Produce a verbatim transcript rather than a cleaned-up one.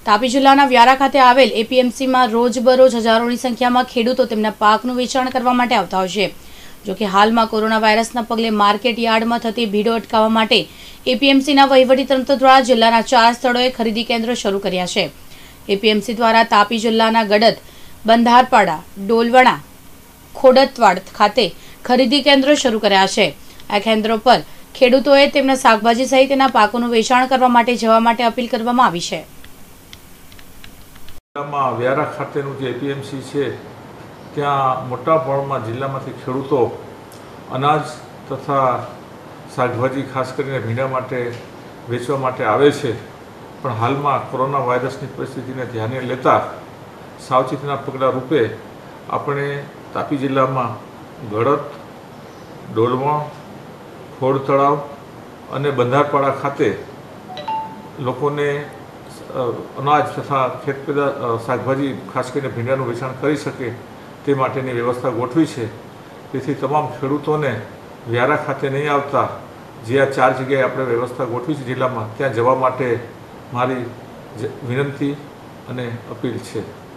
તાપી જિલ્લાના વ્યારા ખાતે આવેલ એપીએમસીમાં રોજબરોજ હજારોની સંખ્યામાં ખેડૂતો તેમના પાકનું વેચાણ કરવા માટે આવતા હોય છે। જોકે હાલમાં કોરોના વાયરસના પગલે માર્કેટ યાર્ડમાં થતી ભીડો અટકાવવા માટે એપીએમસીના વહીવટીતંત્ર દ્વારા જિલ્લાના ચાર સ્થળોએ ખરીદી કેન્દ્રો શરૂ કર્યા છે। એપીએમસી દ્વારા તાપી જિલ્લાના ગડદ, બંધારપાડા, ડોલવણા, ખોડતવાડ ખાતે ખરીદી કેન્દ્રો શરૂ કર્યા છે। આ કેન્દ્રો પર ખેડૂતોએ તેમના શાકભાજી સહિતના પાકોનું વેચાણ કરવા માટે જવા માટે અપીલ કરવામાં આવી છે। વ્યારા ખાતેનું જે એપીએમસી છે ત્યાં મોટા પ્રમાણમાં જિલ્લામાંથી ખેડૂતો અનાજ તથા શાકભાજી ખાસ કરીને ભીંડા માટે વેચવા માટે આવે છે। પણ હાલમાં કોરોના વાયરસની પરિસ્થિતિને ધ્યાને લેતા સાવચેતીના પગલાં રૂપે આપણે તાપી જિલ્લામાં ગળત, ડોલવણ, ખોડ તળાવ અને બંધારપાડા ખાતે લોકોને અનાજ તથા ખેતપેદા શાકભાજી ખાસ કરીને ભીંડાનું વેચાણ કરી શકે તે માટેની વ્યવસ્થા ગોઠવી છે। તેથી તમામ ખેડૂતોને વ્યારા ખાતે નહીં આવતા જે આ ચાર જગ્યાએ આપણે વ્યવસ્થા ગોઠવી છે જિલ્લામાં ત્યાં જવા માટે મારી વિનંતી અને અપીલ છે।